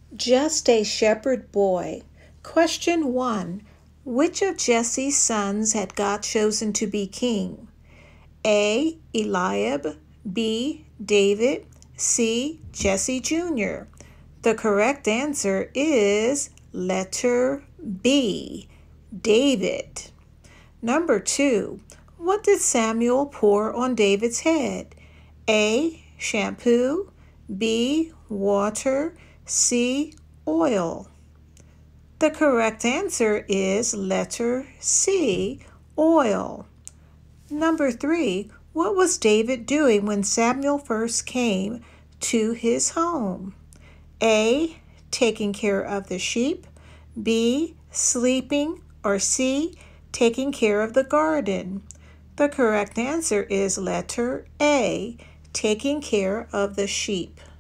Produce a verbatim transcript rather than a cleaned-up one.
Just a shepherd boy. Question one. Which of Jesse's sons had God chosen to be king? A. Eliab, B. David, C. Jesse Junior The correct answer is letter B, David. Number two. What did Samuel pour on David's head? A. Shampoo, B. Water, C. Oil. The correct answer is letter C, oil. Number three, what was David doing when Samuel first came to his home? A. Taking care of the sheep, B. Sleeping, or C. Taking care of the garden. The correct answer is letter A, taking care of the sheep.